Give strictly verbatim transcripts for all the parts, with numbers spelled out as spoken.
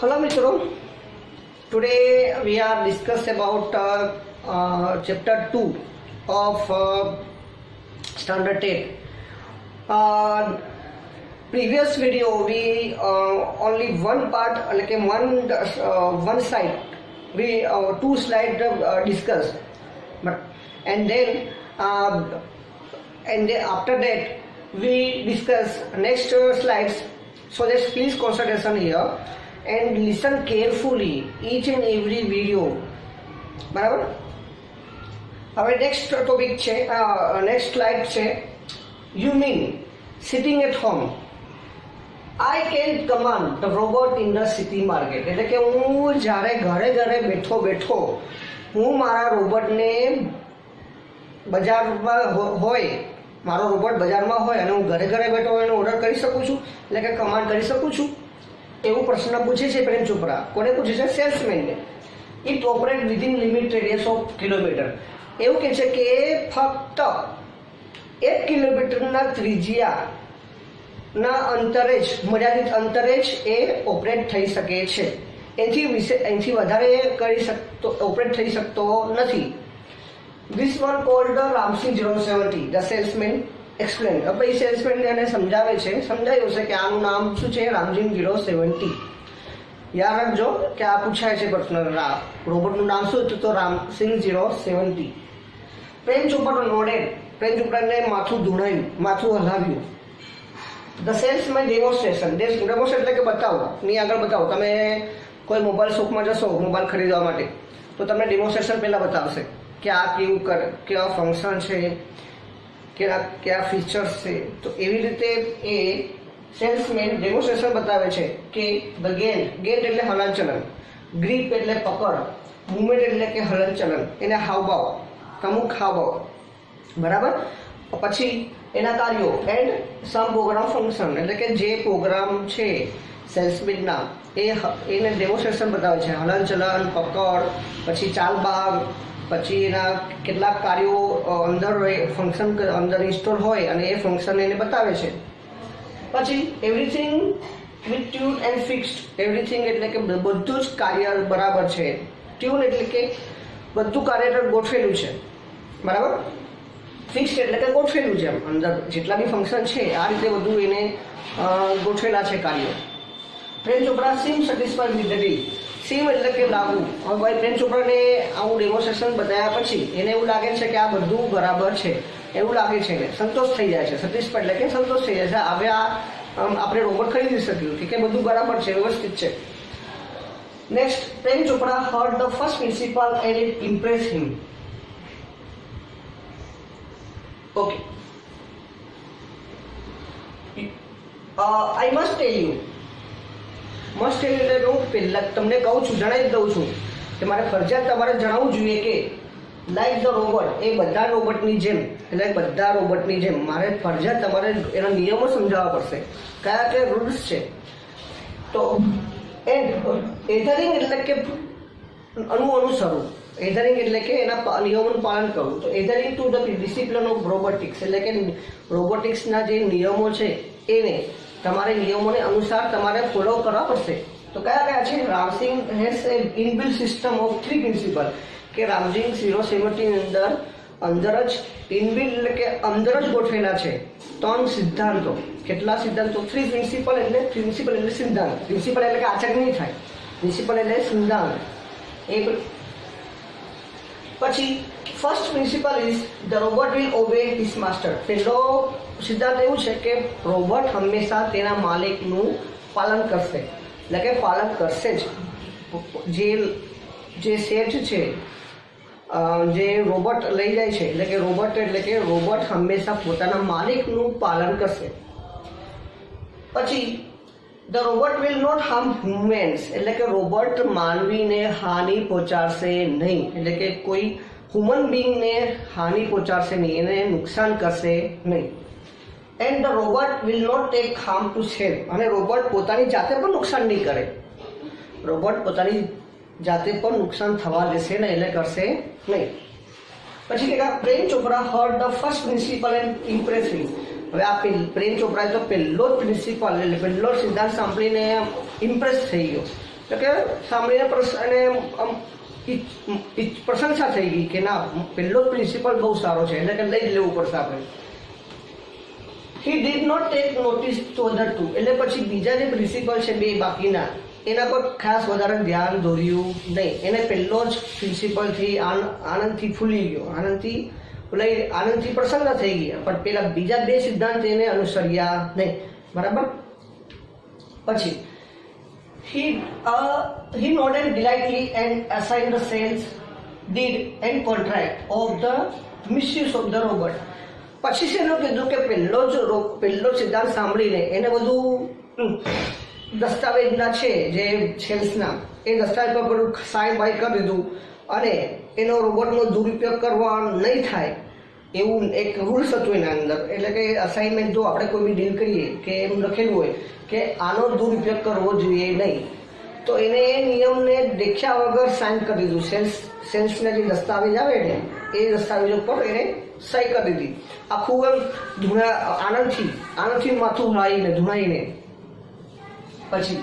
Hello Mitro, today we are discuss about uh, uh, chapter two of uh, standard eight. Uh, previous video we uh, only one part like one uh, one slide we uh, two slide uh, discussed, but and then uh, and then after that we discuss next uh, slides. So just please concentration here and listen carefully each and every video. બરાબર. હવે next topic છે, next slide છે. You mean sitting at home I can command the robot in the city market. એટલે કે હું જ્યારે ઘરે ઘરે બેઠો બેઠો હું મારા રોબોટને બજારમાં હોય મારો રોબોટ બજારમાં હોય અને હું ઘરે ઘરે બેઠો એનો ઓર્ડર કરી શકું છું, એટલે કે કમાન્ડ કરી શકું છું. એવું પ્રશ્ન પૂછે છે પ્રેમ ચોપરા. કોને પૂછે છે? સેલ્સમેનને. It operate within limit radius of kilometre. એવું કહે છે કે ફક્ત એક કિલોમીટરના ત્રિજ્યાના અંતરે જ મર્યાદિત અંતરે જ એ ઓપરેટ થઈ શકે છે. એથી વિશે એથી વધારે કરી શકતો ઓપરેટ થઈ શકતો નથી. This one called the Ramsing zero seventy. The salesman explained. अब ये salesman ने એને સમજાવે છે, સમજાયું છે કે આનું નામ શું છે? Ram Singh zero seventy. યાદ રાખજો કે આ પૂછાય છે પ્રશ્ન. રોબોટનું નામ શું હતું? તો Ramsingh zero seventy. Prem Chopra nodded. Prem ચોપરાને માથું ધૂણાયું, માથું હલાવ્યું. The salesman demonstration. ડેમોન્સ્ટ્રેશન એટલે કે બતાવો, ની આગળ બતાવો. તમે કોઈ મોબાઈલ શોપમાં જશો મોબાઈલ ખરીદવા માટે તો તમને ડેમોન્સ્ટ્રેશન પહેલા બતાવશે કે આ કેવું કરે, કેવા ફંક્શન છે, કેવા કયા ફીચર્સ છે. તો એવી રીતે એ સેલ્સમેન ડેમોન્સ્ટ્રેશન બતાવે છે કે ધ ગેટ. ગેટ એટલે હલનચલન, ગ્રીપ એટલે પકડ, મુવમેન્ટ એટલે કે હલનચલન, એને હાવભાવ, અમુક હાવભાવ. બરાબર. પછી એના કાર્યો એન્ડ સમ પ્રોગ્રામ ફંક્શન એટલે કે જે પ્રોગ્રામ છે સેલ્સમેનના એ એને ડેમોન્સ્ટ્રેશન બતાવે છે. હલનચલન, પકડ, પછી ચાલબાગ, પછી એના કેટલાક કાર્યો અંદર ફંક્શન અંદર ઇન્સ્ટોલ હોય અને એ ફંક્શન એને બતાવે છે. પછી everything with tune and fixed. Everything એટલે કે બધું જ કાર્ય બરાબર છે. ટ્યુન એટલે કે બધું કાર્ય ગોઠવેલું છે. બરાબર. ફિક્સ્ડ એટલે કે ગોઠવેલું છે. અંદર જેટલા બી ફંક્શન છે આ રીતે બધું એને ગોઠવેલા છે કાર્યો. Prem Chopra seem satisfied with the deal. Seem એટલે કે લાગવું. હવે ભાઈ પ્રેમ ચોપરાને આવું ડેમોન્સ્ટ્રેશન બતાવ્યા પછી એને એવું લાગે છે કે આ બધું બરાબર છે, એવું લાગે છે કે સંતોષ થઈ જાય છે. સેટિસ્ફાઈડ એટલે કે સંતોષ થઈ જાય છે. હવે આ આપણે રોબોટ ખરીદી શક્યું કે બધું બરાબર છે, વ્યવસ્થિત છે. Next, Prem Chopra heard the first principle and it impress him. Okay, I must tell you. Must એટલે હું પહેલાં તમને કહું છું, જણાવી દઉં છું કે મારે ફરજિયાત તમારે જણાવવું જોઈએ કે લાઈક ધ રોબોટ, એ બધા રોબોટની જેમ એટલે બધા રોબોટની જેમ મારે ફરજિયાત તમારે એના નિયમો સમજાવવા પડશે, કયા કયા રૂલ્સ છે. તો એન્ડ એધરિંગ એટલે કે અનુ અનુસરવું. એધરિંગ એટલે કે એના નિયમોનું પાલન કરવું. તો adhering to the discipline of robotics એટલે કે રોબોટિક્સના જે નિયમો છે એને તમારે નિયમોને અનુસાર તમારે ફોલો કરવા પડશે. તો કયા કયા છે? Ramsingh has a inbuilt system of three principle. કે રામસિંગ ઝીરો સેવન્ટી અંદર અંદર જ ઇનબિલ્ટ એટલે કે અંદર જ ગોઠવેલા છે ત્રણ સિદ્ધાંતો. કેટલા સિદ્ધાંતો? થ્રી પ્રિન્સિપલ એટલે પ્રિન્સિપલ એટલે સિદ્ધાંત. પ્રિન્સિપલ એટલે કે આચરણ નહીં થાય, પ્રિન્સિપલ એટલે સિદ્ધાંત. એ પછી first principle is the robot will obey his master. પહેલો સિદ્ધાંત એવું છે કે રોબોટ હંમેશા તેના માલિકનું પાલન કરશે, એટલે કે પાલન કરશે જ. જે જે સેટ છે જે રોબોટ લઈ જાય છે એટલે કે રોબોટ એટલે કે રોબોટ હંમેશા પોતાના માલિકનું પાલન કરશે. પછી the robot will not harm humans એટલે કે રોબોટ માનવીને હાનિ પહોંચાડશે નહીં, એટલે કે કોઈ હ્યુમન બિંગને હાનિ પહોંચાડશે નહીં, એને નુકસાન કરશે નહીં. And the robot will not take harm to self. અને રોબોટ પોતાની જાતે પણ નુકસાન નહીં કરે. રોબોટ પોતાની જાતે પણ નુકસાન થવા દેશે ને એટલે કરશે નહીં. પછી કે Prem Chopra heard the first principle and impress him. હવે આ પ્રેમ ચોપરાએ તો પહેલો જ પ્રિન્સિપલ એટલે પહેલો જ સિદ્ધાંત સાંભળીને ઇમ્પ્રેસ થઈ ગયો, તો કે સાંભળીને પ્રશંસા થઈ ગઈ કે ના પહેલો જ પ્રિન્સિપલ બહુ સારો છે એટલે કે લઈ જ લેવું પડશે આપણે. He did not take notice to other two, એટલે પછી બીજા જે પ્રિન્સિપલ છે બે બાકીના એના પર ખાસ વધારે ધ્યાન દોર્યું નહીં. એને પહેલો જ પ્રિન્સિપલથી આનંદથી ફૂલી ગયો, આનંદથી લઈ આનંદથી પ્રસન્ન થઈ ગયા, પણ પેલા બીજા બે સિદ્ધાંત એને અનુસર્યા નહીં. બરાબર. પછી he uh, he nodded delightedly and assigned the sales deed and contract of the misuse of the robot. પછી છે એનું કીધું કે પહેલો જ પહેલો સિદ્ધાંત સાંભળીને એને બધું દસ્તાવેજના છે જે સેલ્સના એ દસ્તાવેજ પર બધું સાઈન બાય કરી દીધું અને એનો રોબોટનો દુરુપયોગ કરવા નહીં થાય એવું એક રૂલ્સ હતું એના અંદર. એટલે કે અસાઇનમેન્ટ જો આપણે કોઈ બી ડીલ કરીએ કે એમ લખેલું હોય કે આનો દુરુપયોગ કરવો જોઈએ નહીં, તો એને એ નિયમને દેખ્યા વગર સાઇન કરી દીધું. સેલ્સ સેલ્સના જે દસ્તાવેજ આવે ને એ દસ્તાવેજો પર એને સહી કરી દીધી. આખું એમ ધૂણા આનંદથી આનંદથી માથું હલાવીને ધૂણાઈને. પછી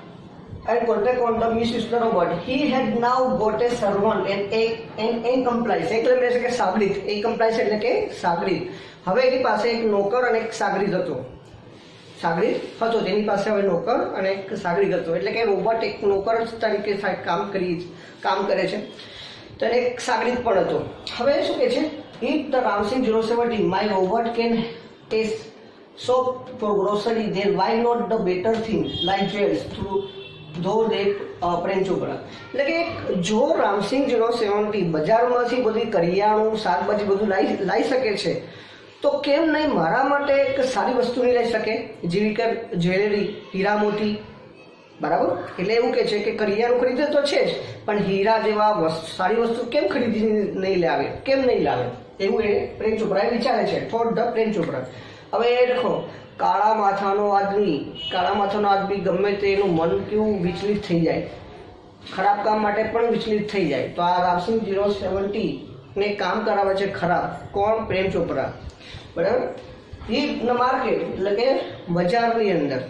and contract on the misuse of the robot. He had now got a servant and a an accomplice. એટલે એટલે કે સાગરીત. accomplice એટલે કે સાગરીત. હવે એની પાસે એક નોકર અને એક સાગરીત હતો. સાગરીત હતો તેની પાસે હવે નોકર અને એક સાગરીત હતો. એટલે કે રોબોટ એક નોકર તરીકે કામ કરી કામ કરે છે, તો એને એક સાગરીત પણ હતો. હવે શું કહે છે, if the Ramsing zero seventy my robot can taste shop for grocery, then why not the better thing like jewels through ધો દે પ્રેમ ચોપડા. એટલે કે જો રામસિંગ ઝીરો સેવન્ટી બજારમાંથી બધી કરિયાણું શાકભાજી બધું લાવી લાવી શકે છે, તો કેમ નહીં મારા માટે એક સારી વસ્તુ નહીં લઈ શકે, જેવી કે જ્વેલરી, હીરા મોતી. બરાબર. એટલે એવું કહે છે કે કરિયાણું ખરીદે તો છે જ, પણ હીરા જેવા સારી વસ્તુ કેમ ખરીદી નહીં લાવે, કેમ નહીં લાવે, એવું એ પ્રેમ ચોપડાએ વિચારે છે. થોટ ધ પ્રેમ ચોપડા. હવે એ દેખો કાળા માથાનો આદમી કાળા માથાનો આદમી ગમે તે એનું મન કેવું વિચલિત થઈ જાય, ખરાબ કામ માટે પણ વિચલિત થઈ જાય. તો આ રામસિંગ ઝીરો સેવન્ટી ને કામ કરાવે છે ખરાબ. કોણ? પ્રેમ ચોપડા. બરાબર. ઈ માર્કેટ એટલે કે બજારની અંદર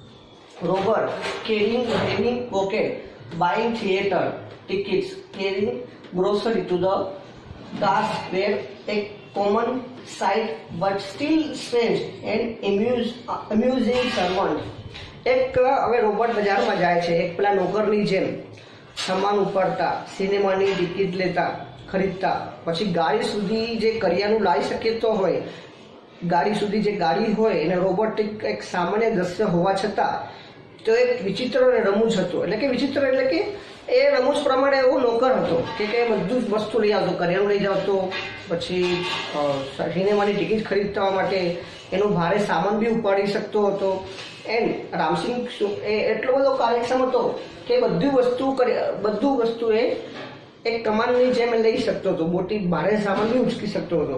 robot carrying having pocket buying theatre tickets carrying grocery to the task where એક common sight but still strange and amuse, uh, amusing servant. એક હવે રોબોટ બજારમાં જાય છે, એક પેલા નોકરની જેમ સામાન ઉપાડતા, સિનેમાની ટિકિટ લેતા, ખરીદતા, પછી ગાડી સુધી જે કરિયાણું લાવી શકતો હોય, ગાડી સુધી જે ગાડી હોય એને રોબોટિક એક સામાન્ય દ્રશ્ય હોવા છતાં તો એક વિચિત્ર અને રમૂજ હતો. એટલે કે વિચિત્ર એટલે કે એ રમૂજ પ્રમાણે એવો નોકર હતો કે કે બધું જ વસ્તુ લઈ આવતો, કરિયાણું લઈ જતો, પછી સિનેમાની ટિકિટ ખરીદવા માટે એનો ભારે સામાન બી ઉપાડી શકતો હતો. એમ રામસિંગ એ એટલો બધો કાર્યક્ષમ હતો કે બધું વસ્તુ બધું વસ્તુ એ એક કમાનની જેમ લઈ શકતો હતો, મોટી ભારે સામાન બી ઉચકી શકતો હતો.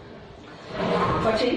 પછી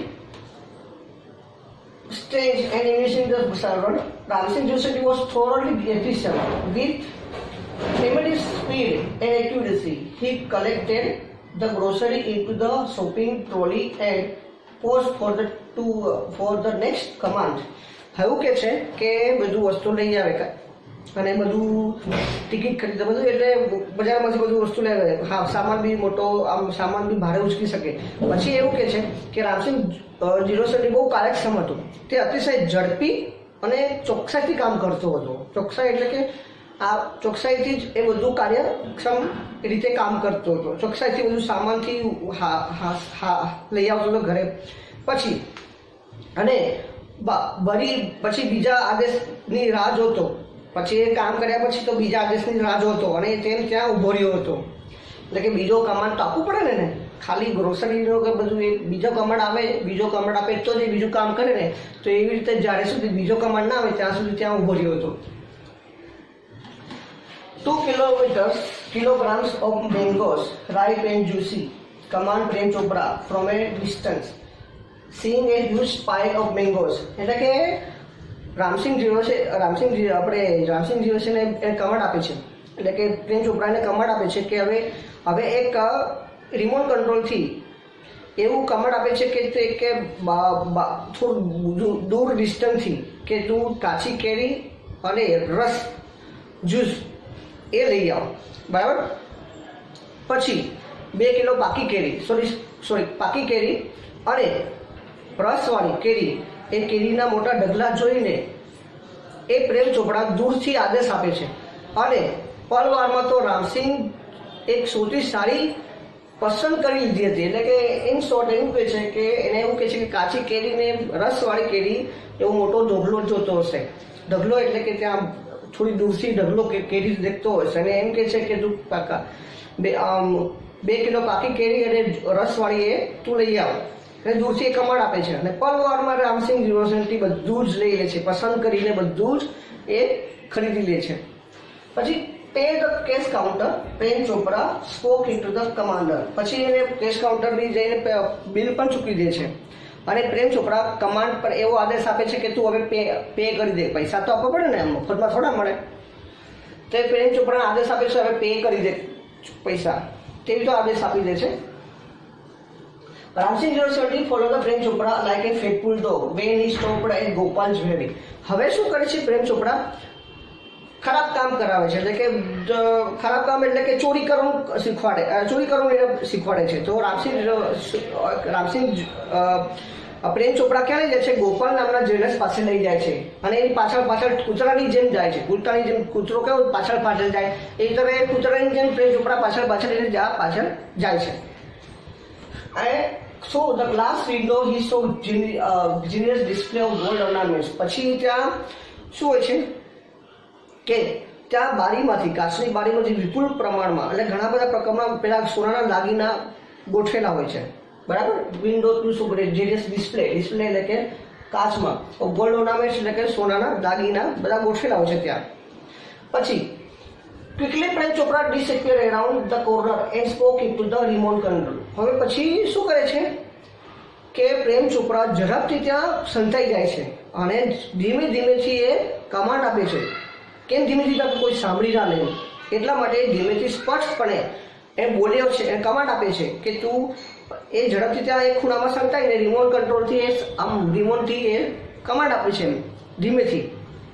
strange and amusing the servant, Ramsing Joseph was thoroughly efficient with tremendous speed and accuracy. He collected the grocery into the shopping trolley and paused for the to for the next command. એવું કે છે કે બધું વસ્તુ લઈ આવે અને બધું ટિકિટ ખરીદે બધું, એટલે બજારમાંથી બધું વસ્તુ લઈ આવે. હા, સામાન બી મોટો આમ સામાન બી ભારે ઉચકી શકે. પછી એવું કે છે કે રામસિંગ ઝીરો સેવન્ટી બહુ કાર્યક્ષમ હતું. તે અતિશય ઝડપી અને ચોકસાઈથી કામ કરતો હતો. ચોકસાઈ એટલે કે આ ચોકસાઈથી જ એ બધું કાર્યક્ષમ રીતે કામ કરતો હતો. ચોકસાઈથી બધું સામાનથી હા હા હા લઈ આવતો હતો ઘરે. પછી અને વળી પછી બીજા આદેશની રાહ જોતો. પછી એ કામ કર્યા પછી તો બીજા આદેશની રાહ જોતો અને તેને ત્યાં ઊભો રહ્યો હતો. એટલે કે બીજો કમાન્ડ તો આપવું પડે ને, ખાલી ગ્રોસરીનો કે બધું એ બીજો કમાન્ડ આવે, બીજો કમાન્ડ આપે તો જ બીજું કામ કરે ને. તો એવી રીતે જ્યારે સુધી બીજો કમાન્ડ ના આવે ત્યાં સુધી ત્યાં ઊભો રહ્યો હતો. Two kilometers, kilograms of mangoes, ripe and juicy, command Prem Chopra from a distance. Seeing a huge pile of mangoes. એટલે કે રામસિંગ ઝીરો છે રામસિંગ આપણે રામસિંગ ઝીરો છે ને એ કમાન્ડ આપે છે. એટલે કે પ્રેમ ચોપરાને કમાન્ડ આપે છે કે હવે હવે એક રિમોટ કંટ્રોલથી એવું કમાન્ડ આપે છે કે તે કે થોડું દૂર ડિસ્ટન્સથી કે તું કાચી કેરી અને રસ જ્યુસ એ લઈ આવો, બરાબર. પછી બે કિલો પાકી કેરી, સોરી સોરી પાકી કેરી અને રસવાળી કેરી, એ કેરીના મોટા ઢગલા જોઈને એ પ્રેમ ચોપડા દૂરથી આદેશ આપે છે. અને પલવારમાં તો રામસિંહ એક સૌથી સારી પસંદ કરી લીધી હતી. એટલે કે ઇન શોર્ટ એવું કહે છે કે એને એવું કહે છે કે કાચી કેરીને રસવાળી કેરી એવો મોટો ઢગલો જોતો હશે. ઢગલો એટલે કે ત્યાં થોડી દૂરથી ઢગલો કેરી દેખતો હશે અને એમ કહે છે કે તું પાકા બે બે કિલો પાકી કેરી અને રસવાળી એ તું લઈ આવ. એટલે દૂરથી એ કમાડ આપે છે અને પલવારમાં રામસિંહ યુનિવર્સિટી બધું જ લઈ લે છે, પસંદ કરીને બધું જ એ ખરીદી લે છે. પછી pay the cash counter, Prem Chopra spoke into the commander. પછી એને કેશ કાઉન્ટરની જઈને બિલ પણ ચૂકી દે છે અને પ્રેમ ચોપડા કમાન્ડ પર એવો આદેશ આપે છે કે તું હવે પે પે કરી દે. પૈસા તો આપવા પડે ને, એમ મફતમાં થોડા મળે. તો પ્રેમ ચોપડાને આદેશ આપે છે હવે પે કરી દે પૈસા, તેવી તો આદેશ આપી દે છે. Ramsingh university follow the Prem Chopra like a faithful dog when he stopped at Gopal jewellery. હવે શું કરે છે પ્રેમ ચોપડા? ખરાબ કામ કરાવે છે. એટલે કે ખરાબ કામ એટલે કે ચોરી કરવાનું શીખવાડે, ચોરી કરવાનું એને શીખવાડે છે. તો રામસિંહ રામસિંહ પ્રેમ ચોપડા ક્યાં લઈ જાય છે? ગોપાલ નામના જ્વેલર્સ પાસે લઈ જાય છે અને એની પાછળ પાછળ કૂતરાની જેમ જાય છે. કૂતરાની જેમ કૂતરો કેવો પાછળ પાછળ જાય, એ રીતે કૂતરાની જેમ પ્રેમ ચોપડા પાછળ પાછળ એને પાછળ જાય છે. અને so the glass window he saw genius display of gold ornaments. પછી ત્યાં શું હોય છે કે ત્યાં બારીમાંથી, કાચની બારીમાંથી વિપુલ પ્રમાણમાં એટલે ઘણા બધા પ્રકારના પેલા સોનાના દાગીના ગોઠવેલા હોય છે, બરાબર. વિન્ડો ટુ શું કરે? જીનિયસ ડિસ્પ્લે, ડિસ્પ્લે એટલે કે કાચમાં, ગોલ્ડ ઓર્નામેન્ટ્સ એટલે કે સોનાના દાગીના બધા ગોઠવેલા હોય છે ત્યાં. પછી quickly Prem Chopra disappear around the corner and spoke into the remote control. હવે પછી શું કરે છે કે પ્રેમ ચોપડા ઝડપથી ત્યાં સંતાઈ જાય છે અને ધીમે ધીમેથી એ કમાન્ડ આપે છે. કેમ ધીમે ધીમે? કોઈ સાંભળી ના લે એટલા માટે ધીમેથી સ્પષ્ટપણે એ બોલ્યો છે, એ કમાન્ડ આપે છે કે તું એ ઝડપથી ત્યાં એક ખૂણામાં સંતાઈને રિમોટ કંટ્રોલથી એ આમ રિમોટથી એ કમાન્ડ આપે છે ધીમેથી.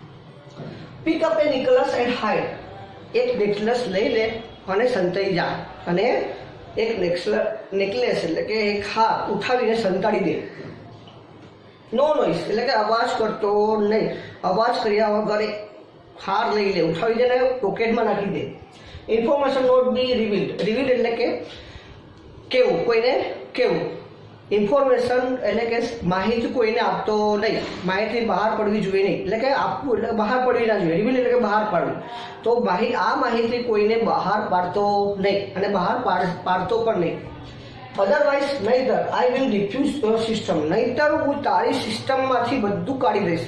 Pick up a necklace and hide. એક નેકલેસ લઈ લે અને સંતાઈ જા, અને એક નેકલેસ એટલે કે એક હાર ઉઠાવીને સંતાડી દે. નો નોઈસ એટલે કે અવાજ કરતો નહીં, અવાજ કર્યા વગર એક હાર લઈ લે, ઉઠાવી દે, પોકેટમાં નાખી દે. Information not be revealed. Revealed એટલે કે કેવું, કોઈને કેવું. ઇન્ફોર્મેશન એટલે કે માહિતી કોઈને આપતો નહીં, માહિતી બહાર પડવી જોઈએ નહીં. એટલે કે આપવું એટલે બહાર પડવી ના જોઈએ. રિવીલ એટલે કે બહાર પાડવું. તો માહિતી આ માહિતી કોઈને બહાર પાડતો નહીં અને બહાર પાડતો પણ નહીં. અધરવાઇઝ નહીતર I will diffuse your system. નહીતર હું તારી સિસ્ટમમાંથી બધું કાઢી દઈશ.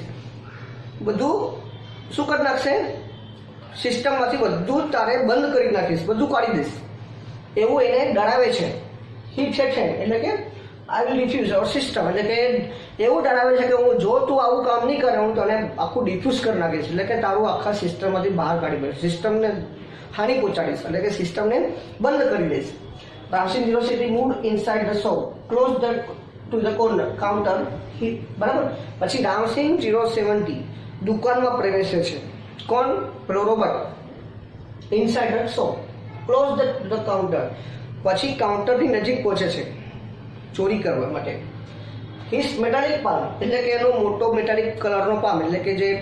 બધું શું કરી નાખશે? સિસ્ટમમાંથી બધું તારે બંધ કરી નાખીશ, બધું કાઢી દઈશ, એવું એને ડરાવે છે. હી છે એટલે કે I will diffuse our system એટલે કે એવું ડરાવે છે કે હું જો તું આવું કામ નહીં કરે હું તને આખું ડિફ્યુઝ કરી નાખીશ. એટલે કે તારું આખા સિસ્ટમમાંથી બહાર કાઢી દઈશ, સિસ્ટમને હાનિ પહોંચાડીશ, એટલે કે સિસ્ટમને બંધ કરી દઈશ. Ramsingh university moved inside the shop, close the to the corner counter. બરાબર. પછી રામસિંહ ઝીરો સેવન્ટી દુકાનમાં પ્રવેશે છે. કોણ? પેલો Robert. Inside the shop, close the the counter. પછી કાઉન્ટરની નજીક પહોંચે છે ચોરી કરવા માટે. હિસ મેટાલિક પામ એટલે કે એનો મોટો મેટાલિક કલરનો પામ એટલે કે જે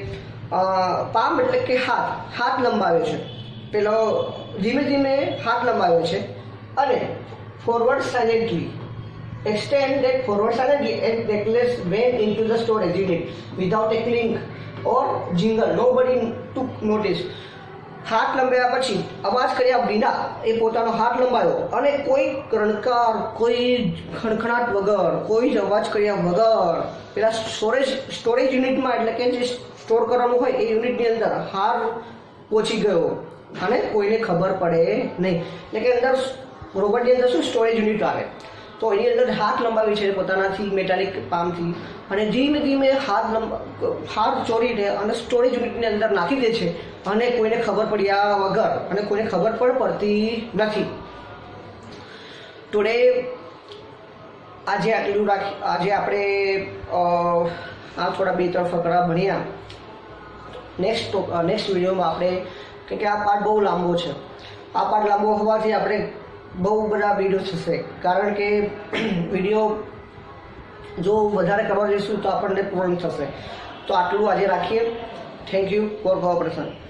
પામ એટલે કે હાથ, હાથ લંબાવ્યો છે. પેલો ધીમે ધીમે હાથ લંબાવ્યો છે અને forward silently extended forward silently and necklace went into the storage unit without a clink or jingle. Nobody took notice. હાથ લંબાવ્યા પછી અવાજ કર્યા વિના એ પોતાનો હાથ લંબાવ્યો અને કોઈ રણકાર, કોઈ ખણખણાટ વગર, કોઈ જ અવાજ કર્યા વગર પેલા સ્ટોરેજ સ્ટોરેજ યુનિટમાં એટલે કે જે સ્ટોર કરવાનું હોય એ યુનિટની અંદર હાર પહોંચી ગયો અને કોઈને ખબર પડે નહીં. એટલે કે અંદર રોબોટની અંદર શું સ્ટોરેજ યુનિટ આવે, તો એની અંદર હાથ લંબાવી છે પોતાનાથી મેટાલિક પામથી અને ધીમે ધીમે હાથ લંબા હાથ ચોરીને અને સ્ટોરેજ યુનિટની અંદર નાખી દે છે અને કોઈને ખબર પડ્યા વગર અને કોઈને ખબર પણ પડતી નથી. ટુડે આજે આટલું રાખી આજે આપણે આ થોડા બે ત્રણ ફકરા ભણ્યા. નેક્સ્ટ નેક્સ્ટ વિડીયોમાં આપણે કે આ પાઠ બહુ લાંબો છે. આ પાઠ લાંબો હોવાથી આપણે બહુ બધા વિડીયો થશે, કારણ કે વિડીયો જો વધારે કરવા જઈશું તો આપણને પૂર્ણ થશે. તો આટલું આજે રાખીએ. Thank you for cooperation.